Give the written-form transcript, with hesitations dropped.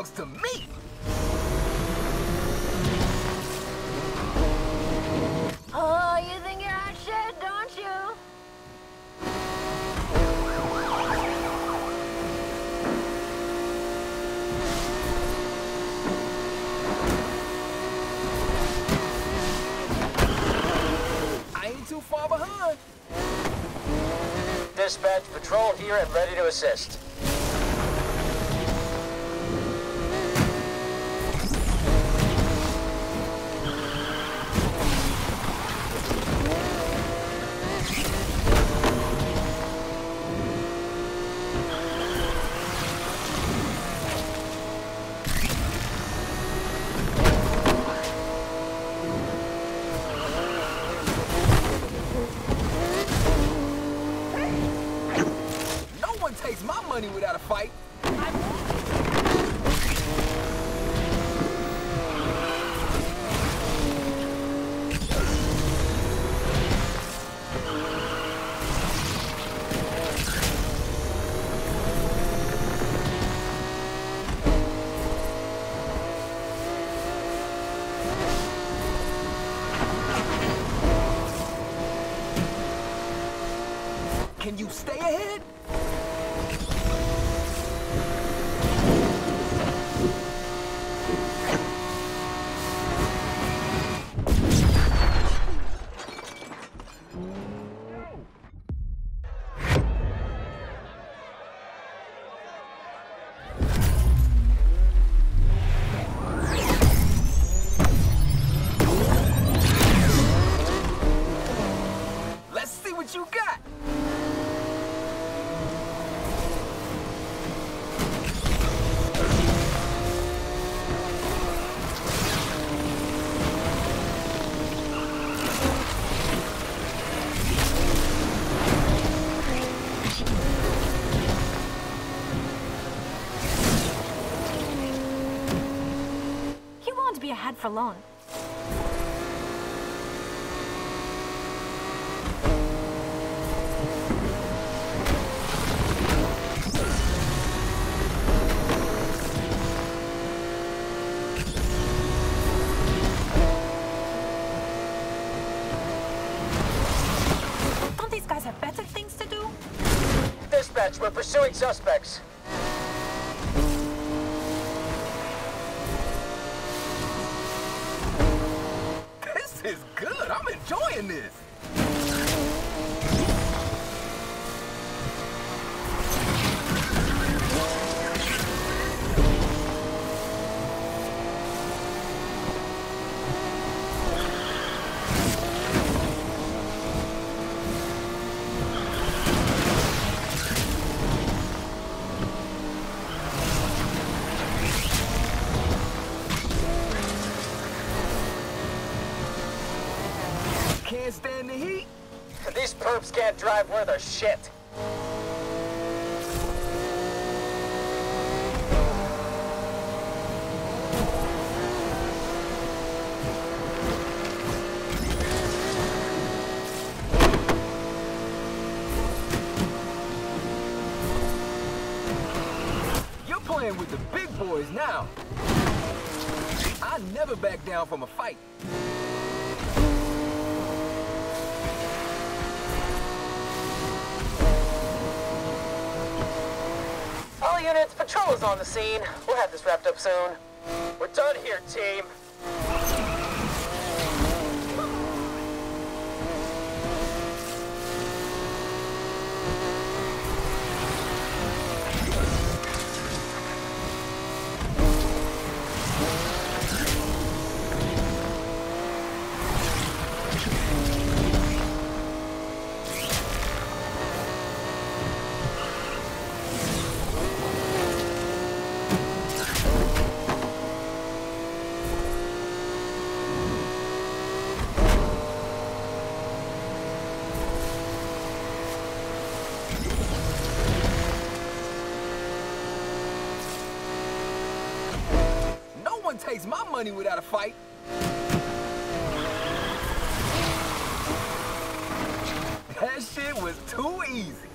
belongs to me. Oh, you think you're hot shit, don't you? I ain't too far behind. Dispatch, patrol here and ready to assist. Takes my money without a fight. Can you stay ahead? Let's see what you got. You won't be ahead for long. Don't these guys have better things to do? Dispatch, we're pursuing suspects. This is good. I'm enjoying this. Can't stand the heat. These perps can't drive worth a shit. You're playing with the big boys now. I never back down from a fight. All units, patrol is on the scene. We'll have this wrapped up soon. We're done here, team. one takes my money without a fight. That shit was too easy.